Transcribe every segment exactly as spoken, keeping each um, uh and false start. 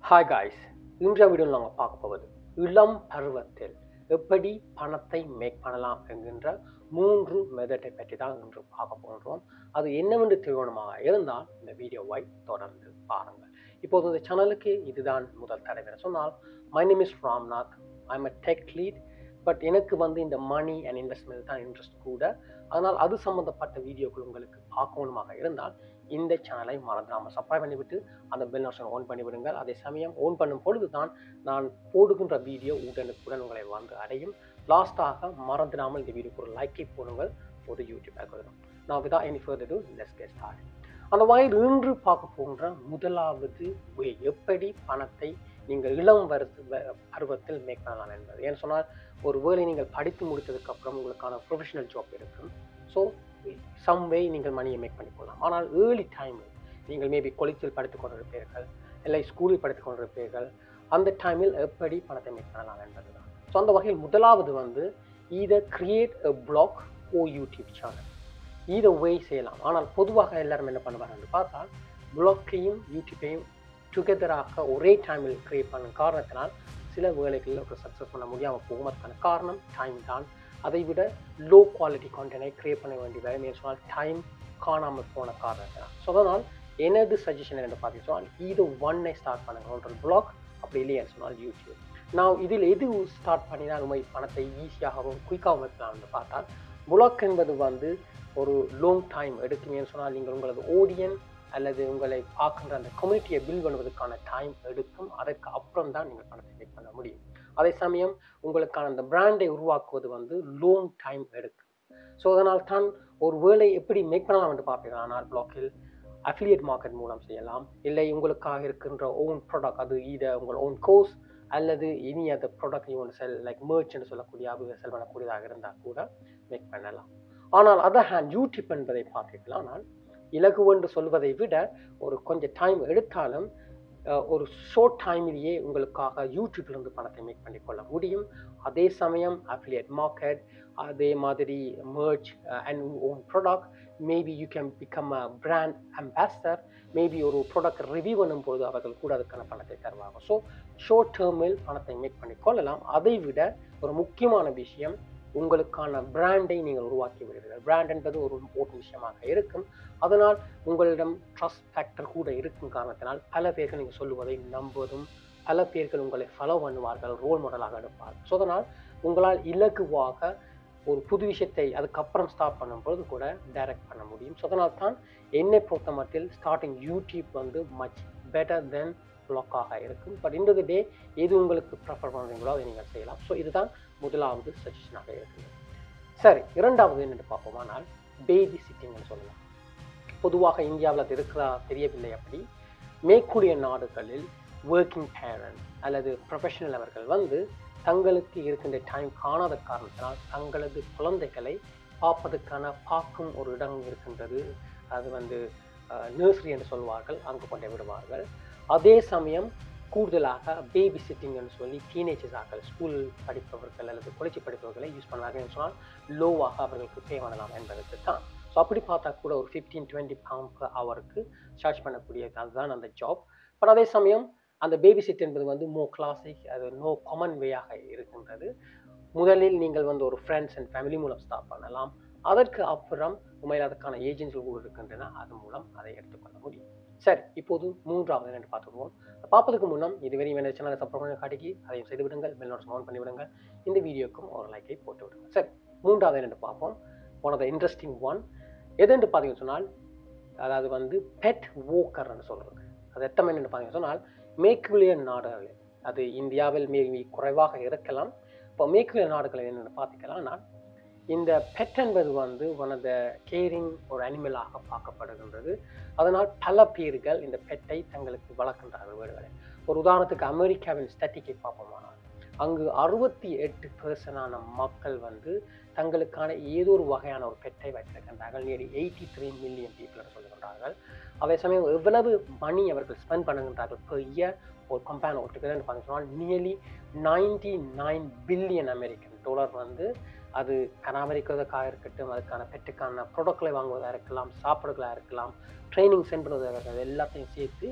Hi guys, இன்றைய வீடியோவில் நாங்கள் பார்க்க போவது இளம் பருவத்தில் எப்படி பணத்தை மேக் பண்ணலாம் என்கின்ற மூன்று மெத்தடை பற்றி தான் இன்று பார்க்க போகிறோம். அது என்னவென்று தெரியணுமாக இருந்தால் இந்த வீடியோவை தொடர்ந்து பாருங்கள். இப்போது இந்த சேனலுக்கு இதுதான் முதல் தடவை சொன்னால், my name is Ramnath, I am a tech lead. But எனக்கு வந்து இந்த மணி அண்ட் இன்வெஸ்ட்மெண்ட் தான் இன்ட்ரெஸ்ட் கூட. அதனால் அது சம்மந்தப்பட்ட வீடியோக்கள் உங்களுக்கு பார்க்கணுமாக இருந்தால் இந்த சேனலை மறந்துடாமல் சப்ஸ்கிரைப் பண்ணிவிட்டு அந்த பெல் நோட்டிஃபிகேஷன் ஆன் பண்ணிவிடுங்கள். அதே சமயம் ஆன் பண்ணும் பொழுது தான் நான் போடுகின்ற வீடியோ உடனுக்குடன் உங்களை வந்து அடையும். லாஸ்ட்டாக மறந்துடாமல் இந்த வீடியோக்கு ஒரு லைக்கை போடுங்கள், ஒரு யூடியூப் ஆகிடும். நான் without any further ado let's get start. அந்த வகையில் இன்று பார்க்க போகின்ற முதலாவது வே, எப்படி பணத்தை நீங்கள் இளம் வருது பருவத்தில் மேக் பண்ணலாம் என்பது. ஏன்னு சொன்னால், ஒரு வேளை நீங்கள் படித்து முடித்ததுக்கு அப்புறம் உங்களுக்கான ப்ரொஃபஷனல் ஜாப் இருக்கும். ஸோ சம் வே நீங்கள் மணியை மேக் பண்ணி கொள்ளலாம். ஆனால் ஏர்லி டைமில் நீங்கள் மேபி காலேஜில் படித்துக் கொண்டிருப்பீர்கள், இல்லை ஸ்கூலில் படித்துக் கொண்டிருப்பீர்கள். அந்த டைமில் எப்படி பணத்தை மேக் பண்ணலாம் என்பது தான். ஸோ அந்த வகையில் முதலாவது வந்து either create a blog or YouTube channel. இதை வே செய்யலாம். ஆனால் பொதுவாக எல்லாரும் என்ன பண்ணுவாங்கன்னு பார்த்தால், பிளாக்கையும் யூடியூப்பையும் டுகெதராக ஒரே டைமில் கிரியேட் பண்ண காரணத்தினால் சில வேலைகளில் ஒரு சக்ஸஸ் பண்ண முடியாமல் போகும். அதுக்கான காரணம் டைம் தான். அதை விட லோ குவாலிட்டி கான்டென்ட்டை கிரியேட் பண்ண வேண்டியதாக மீன் சொன்னால் டைம் காணாமல் போன காரணத்தினால். ஸோ அதனால் எனது சஜஷன் என்று பார்த்தீங்கன்னு சொன்னால், இது ஒன்னை ஸ்டார்ட் பண்ணுங்க. ஒன்று பிளாக், அப்படி இல்லைன்னு சொன்னால் யூடியூப். நான் இதில் எது ஸ்டார்ட் பண்ணினால் உண்மை பணத்தை ஈஸியாகவும் குயிக்காகவும் வைக்கலாம்னு பார்த்தால், பிளாக் என்பது வந்து ஒரு லாங் டைம் எடுக்குமேன்னு சொன்னால், நீங்கள் உங்களது ஆடியன்ஸ் அல்லது உங்களை பார்க்கின்ற அந்த கம்யூனிட்டியை பில்ட் பண்ணுவதற்கான டைம் எடுக்கும். அதற்கு அப்புறம் தான் நீங்கள் பணத்தை மேக் பண்ண முடியும். அதே சமயம் உங்களுக்கான அந்த பிராண்டை உருவாக்குவது வந்து லாங் டைம் எடுக்கும். ஸோ அதனால் தான் ஒரு வேலை எப்படி மேக் பண்ணலாம் என்று பார்ப்பீர்கள். ஆனால் பிளாக்கில் அஃபிலியேட் மார்க்கெட் மூலம் செய்யலாம், இல்லை உங்களுக்காக இருக்கின்ற ஓன் ப்ராடக்ட், அது இதை உங்கள் ஓன் கோர்ஸ் அல்லது இனி அந்த product you own sell like merch என்று சொல்லக்கூடிய அது செல் பண்ணக்கூடியதாக இருந்தால் கூட மேக் பண்ணலாம். ஆனால் அதர் ஹேண்ட் யூடியூப் என்பதை பார்த்தீர்கள், ஆனால் இலகுவென்று சொல்வதை விட ஒரு கொஞ்சம் டைம் எடுத்தாலும் ஒரு ஷார்ட் டைமிலேயே உங்களுக்காக யூடியூப்லேருந்து பணத்தை மேக் பண்ணி கொள்ள முடியும். அதே சமயம் அஃபிலியேட் மார்க்கெட், அதே மாதிரி merch and own product, maybe you can become a brand ambassador. Maybe ஒரு ப்ராடக்ட் ரிவ்யூ பண்ணும்போது அவர்கள் கூட அதுக்கான பணத்தை தருவாங்க. ஸோ ஷார்ட் டேர்மில் பணத்தை மேக் பண்ணி கொள்ளலாம். அதை விட ஒரு முக்கியமான விஷயம், உங்களுக்கான பிராண்டை நீங்கள் உருவாக்கி விடுவீர்கள். பிராண்ட் என்பது ஒரு இம்பார்ட்டன்ட் விஷயமாக இருக்கும். அதனால் உங்களிடம் ட்ரஸ்ட் ஃபேக்டர் கூட இருக்கும் காரணத்தினால் பல பேர்கள் நீங்கள் சொல்லுவதை நம்புவதும், பல பேர்கள் உங்களை ஃபாலோ பண்ணுவார்கள், ரோல் மாடலாக எடுப்பார்கள். ஸோ அதனால் உங்களால் இலகுவாக ஒரு புது விஷயத்தை அதுக்கப்புறம் ஸ்டார்ட் பண்ணும்பொழுது கூட டைரக்ட் பண்ண முடியும். ஸோ அதனால் தான் என்னை பொறுத்த மட்டில் ஸ்டார்டிங் யூடியூப் வந்து மச் பெட்டர் தென் பிளாக்காக இருக்கும். பட் இந்த டே எது உங்களுக்கு ப்ரிஃபர் பண்ணுறீங்களோ அதை நீங்கள் செய்யலாம். ஸோ இதுதான் முதலாவது சஜஷனாக இருக்குது. சரி, இரண்டாவது என்னென்னு பார்ப்போமானால் பேபி சிட்டிங்னு சொல்லலாம். பொதுவாக இந்தியாவில் அது இருக்கிறா தெரியவில்லை. அப்படி மேற்கூடிய நாடுகளில் ஒர்க்கிங் பேரண்ட் அல்லது ப்ரொஃபஷனல் அவர்கள் வந்து தங்களுக்கு இருக்கின்ற டைம் காணாத காரணத்தினால் தங்களது குழந்தைகளை பார்ப்பதற்கான பார்க்கும் ஒரு இடம் இருக்கின்றது. அது வந்து நர்சரி என்று சொல்வார்கள், அங்கு கொண்டு விடுவார்கள். அதே சமயம் கூடுதலாக பேபி சிட்டிங்னு சொல்லி டீனேஜர்ஸாக ஸ்கூல் படிப்பவர்கள் அல்லது காலேஜ் படிப்பவர்களை யூஸ் பண்ணாங்கன்னு சொன்னால் லோவாக அவர்களுக்கு பே பண்ணலாம் என்பதற்கு தான். ஸோ அப்படி பார்த்தா கூட ஒரு ஃபிஃப்டீன் டுவெண்ட்டி பவுண்ட் பர் ஹவருக்கு சார்ஜ் பண்ணக்கூடியது அதுதான் அந்த ஜாப். பட் அதே சமயம் அந்த பேபி சிட் என்பது வந்து மோ கிளாசிக், அது நோ காமன் வேயாக இருக்கின்றது. முதலில் நீங்கள் வந்து ஒரு ஃப்ரெண்ட்ஸ் அண்ட் ஃபேமிலி மூலம் ஸ்டார்ட் பண்ணலாம். அதற்கு அப்புறம் உண்மையில் அதுக்கான ஏஜென்சிகள் கூட இருக்கின்றன, அது மூலம் அதை எடுத்துக்கொள்ள முடியும். சரி, இப்போது மூன்றாவது என்று பார்த்துக்குவோம். பார்ப்பதற்கு முன்னம் இதுவரை வேண்டிய சேனலை சப்போர்ட் பண்ணி காட்டிக்கு அதையும் செய்து விடுங்கள், பெல் நோட்டிஃபிகேஷன் ஆன் பண்ணி விடுங்கள், இந்த வீடியோக்கும் ஒரு லைக்கை போட்டு விடுங்கள். சரி, மூன்றாவது என்று பார்ப்போம். One of the interesting one எது என்று பார்த்தீங்கன்னு சொன்னால், அதாவது வந்து பெட் வோக்கர்னு சொல்கிறது. அது எத்தனை என்னென்னு பார்த்தீங்கன்னு சொன்னால், மேற்குரிய நாடுகளில், அது இந்தியாவில் மேபி குறைவாக இருக்கலாம். இப்போ மேற்குரிய நாடுகளில் என்னென்னு பார்த்துக்கலாம்னா, இந்த பெட் என்பது வந்து ஒன் ஆஃப் த கேரிங் ஒரு அனிமலாக பார்க்கப்படுகின்றது. அதனால் பல பேர்கள் இந்த பெட்டை தங்களுக்கு வளர்க்கின்றார்கள் வீடுகளில். ஒரு உதாரணத்துக்கு அமெரிக்காவின் ஸ்டாட்டிக்கை பார்ப்போமானால், அங்கு அறுபத்தி எட்டு பெர்சன்டான மக்கள் வந்து தங்களுக்கான ஏதோ ஒரு வகையான ஒரு பெட்டை வைத்திருக்கின்றார்கள். Nearly eighty three million people சொல்லுகின்றார்கள். அதே சமயம் எவ்வளவு மணி அவர்கள் ஸ்பெண்ட் பண்ணுகின்றார்கள் பெர் இயர் ஒரு கம்பேன் ஒட்டுக்குதுன்னு பார்த்தீங்கன்னா nearly ninety nine billion American dollar வந்து அது பராமரிக்கிறதுக்காக இருக்கட்டும், அதுக்கான பெட்டுக்கான ப்ராடக்ட்களை வாங்குவதாக இருக்கலாம், சாப்பிடுவதாக இருக்கலாம், ட்ரைனிங் சென்ட் பண்ணுவதாக இருக்கலாம், எல்லாத்தையும் சேர்த்து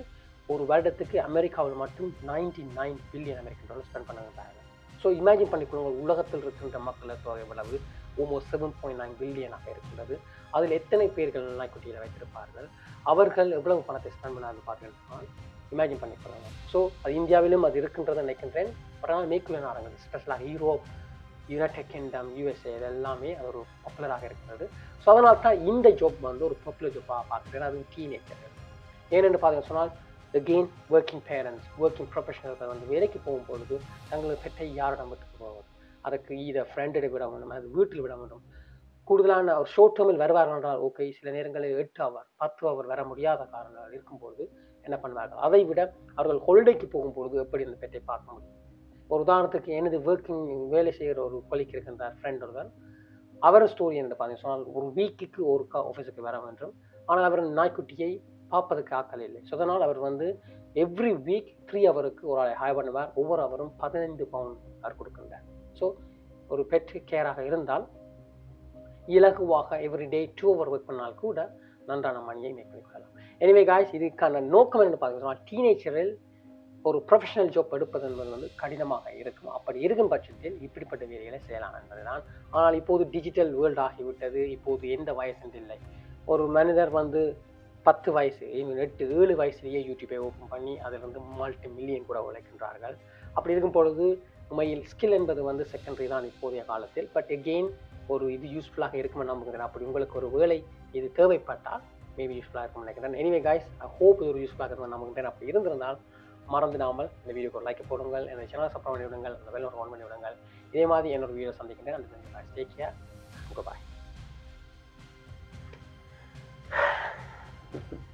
ஒரு வருடத்துக்கு அமெரிக்காவில் மட்டும் ninety nine billion American dollar spend பண்ணாங்க. ஸோ இமேஜின் பண்ணிக்கொள்ளுங்க, உலகத்தில் இருக்கின்ற மக்கள் தொகை எவ்வளவு, ஆல்மோஸ்ட் செவன் பாயிண்ட் நைன் பில்லியனாக இருக்கின்றது. அதில் எத்தனை பேர்கள் நாய்க்குட்டியில் வைத்திருப்பார்கள், அவர்கள் எவ்வளவு பணத்தை ஸ்பெண்ட் பண்ணாலும் பார்த்தீங்கன்னா இமேஜின் பண்ணிக்கொள்ளுங்க. ஸோ அது இந்தியாவிலும் அது இருக்கின்றதை நினைக்கின்றேன். ஆனால் மேற்குள்ள நாடுகள் ஸ்பெஷலாக யூரோப், யுனைடெட் கிங்டம், யூஎஸ்ஏ இது எல்லாமே அது ஒரு பாப்புலராக இருக்கிறது. ஸோ அதனால தான் இந்த ஜாப் வந்து ஒரு பாப்புலர் ஜாப்பாக பார்க்குறேன். அது டீனேஜர். ஏனென்று பார்த்தீங்கன்னு சொன்னால் அகெயின் ஒர்க்கிங் பேரண்ட்ஸ், ஒர்க்கிங் ப்ரொஃபஷனல்கள் வந்து வேலைக்கு போகும்பொழுது தங்களை பெற்றை யாரிடம் விட்டு போவது, அதுக்கு இதை ஃப்ரெண்டிட விட வேண்டும், அது வீட்டில் விட வேண்டும். கூடுதலான ஒரு ஷோர்ட் டேர்மில் வருவார்கள் என்றால் ஓகே, சில நேரங்களில் எட்டு அவர் பத்து அவர் வர முடியாத காரணங்கள் இருக்கும்பொழுது என்ன பண்ணுவார்கள், அதை விட அவர்கள் ஹொலிடேக்கு போகும்பொழுது எப்படி அந்த பெற்றை பார்க்க முடியும். ஒரு உதாரணத்துக்கு எனது ஒர்க்கிங் வேலை செய்கிற ஒரு கொலிக் இருக்கின்றார், ஃப்ரெண்ட் ஒருவர். அவர் ஸ்டோரி என்று பார்த்தீங்கன்னா சொன்னால் ஒரு வீக்குக்கு ஒரு ஆஃபீஸுக்கு வர வேண்டும். ஆனால் அவர் நாய்க்குட்டியை பார்ப்பதற்கு ஆக்கள் இல்லை. ஸோ அதனால் அவர் வந்து எவ்ரி வீக் த்ரீ அவருக்கு ஒரு ஆளை ஹாய் பண்ணுவார். ஒவ்வொரு அவரும் பதினைந்து பவுண்ட் அவர் கொடுக்கின்றார். ஸோ ஒரு பெட் கேராக இருந்தால் இலகுவாக every day two hour work பண்ணால் கூட நன்றான மணியை மேக் பண்ணிக்கொள்ளலாம். எனவே காய்ஸ், இதுக்கான நோக்கம் என்று பார்த்தீங்கன்னா டீனேஜரில் ஒரு ப்ரொஃபஷனல் ஜாப் எடுப்பது என்பது வந்து கடினமாக இருக்கும். அப்படி இருக்கும் பட்சத்தில் இப்படிப்பட்ட வேலைகளை செய்யலாம் என்பதுதான். ஆனால் இப்போது டிஜிட்டல் வேர்ல்டு ஆகிவிட்டது. இப்போது எந்த வயசு இல்லை. ஒரு மனிதர் வந்து பத்து வயசு எட்டு ஏழு வயசுலேயே யூடியூப்பை ஓப்பன் பண்ணி அதில் வந்து மல்டி மில்லியன் கூட உழைக்கின்றார்கள். அப்படி இருக்கும் பொழுது உண்மையில் ஸ்கில் என்பது வந்து செகண்டரி தான் இப்போதைய காலத்தில். பட் எகெயின் ஒரு இது யூஸ்ஃபுல்லாக இருக்குமென்னு நம்புகிறேன். அப்படி உங்களுக்கு ஒரு வேலை இது தேவைப்பட்டால் மேபி யூஸ்ஃபுல்லாக இருக்கும்னு நினைக்கிறேன். எனிவே காய்ஸ், ஐ ஹோப் இது ஒரு யூஸ்ஃபுல்லாக இருக்கும்னு நம்புகிறேன். அப்படி இருந்திருந்தால் மறந்துடாமல் இந்த வீடியோக்கு ஒரு லைக் போடுங்கள், என்னோட சேனலை சப்ஸ்கிரைப் பண்ணி விடுங்கள், அந்த பெல் ஒன் பண்ணி விடுங்கள். இதே மாதிரி என்னோட வீடியோ சந்திக்கின்றேன். அந்த டேக் கேர், பாய்.